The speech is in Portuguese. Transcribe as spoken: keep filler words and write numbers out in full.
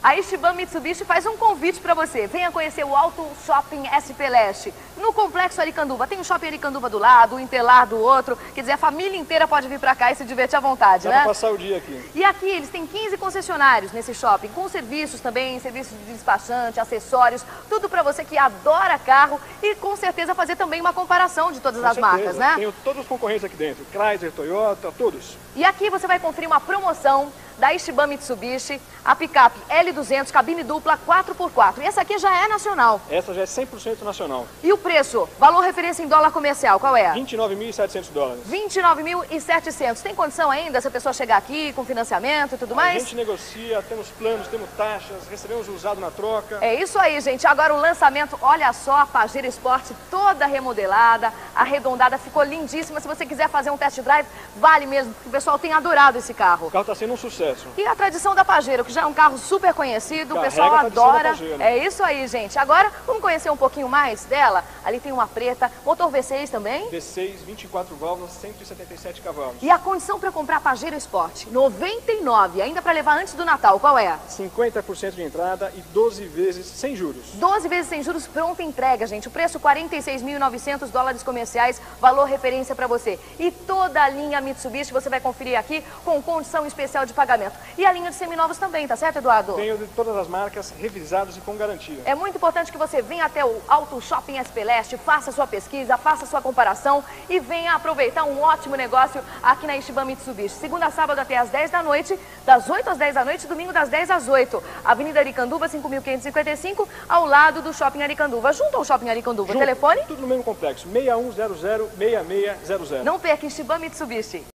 A Ichiban Mitsubishi faz um convite para você. Venha conhecer o Auto Shopping S P Leste, no Complexo Aricanduva. Tem o Shopping Aricanduva do lado, o Intelar do outro. Quer dizer, a família inteira pode vir para cá e se divertir à vontade, Dá né? pra passar o dia aqui. E aqui eles têm quinze concessionários nesse shopping, com serviços também, serviços de despachante, acessórios, tudo para você que adora carro e com certeza fazer também uma comparação de todas Com as certeza. marcas, né? Tenho todos os concorrentes aqui dentro, Chrysler, Toyota, todos. E aqui você vai conferir uma promoção da Ichiban Mitsubishi, a picape L duzentos, cabine dupla quatro por quatro. E essa aqui já é nacional. Essa já é cem por cento nacional. E o preço? Valor referência em dólar comercial, qual é? vinte e nove mil e setecentos dólares. vinte e nove mil e setecentos. Tem condição ainda se a pessoa chegar aqui com financiamento e tudo A mais? gente negocia, temos planos, temos taxas, recebemos o usado na troca. É isso aí, gente. Agora o lançamento, olha só, a Pajero Sport toda remodelada, arredondada, ficou lindíssima. Se você quiser fazer um test drive, vale mesmo, porque o pessoal tem adorado esse carro. O carro está sendo um sucesso. E a tradição da Pajero, que já é um carro super conhecido, o Carrega pessoal a tradição da adora. Pajero. É isso aí, gente. Agora, vamos conhecer um pouquinho mais dela? Ali tem uma preta, motor V seis também. V seis, vinte e quatro válvulas, cento e setenta e sete cavalos. E a condição para comprar a Pajero Sport? noventa e nove, ainda para levar antes do Natal, qual é? cinquenta por cento de entrada e doze vezes sem juros. doze vezes sem juros, pronta entrega, gente. O preço quarenta e seis mil e novecentos dólares comerciais, valor referência para você. E toda a linha Mitsubishi você vai conferir aqui com condição especial de pagamento. E a linha de seminovos também, tá certo, Eduardo? Tenho de todas as marcas revisados e com garantia. É muito importante que você venha até o Auto Shopping S P Leste, faça sua pesquisa, faça sua comparação e venha aproveitar um ótimo negócio aqui na Ichiban Mitsubishi. Segunda a sábado até às dez da noite, das oito às dez da noite, domingo das dez às oito. Avenida Aricanduva, cinco mil quinhentos e cinquenta e cinco, ao lado do Shopping Aricanduva. Junto ao Shopping Aricanduva. Junto, Telefone? Tudo no mesmo complexo, seis um zero zero, seis seis zero zero. Não perca, Ichiban Mitsubishi.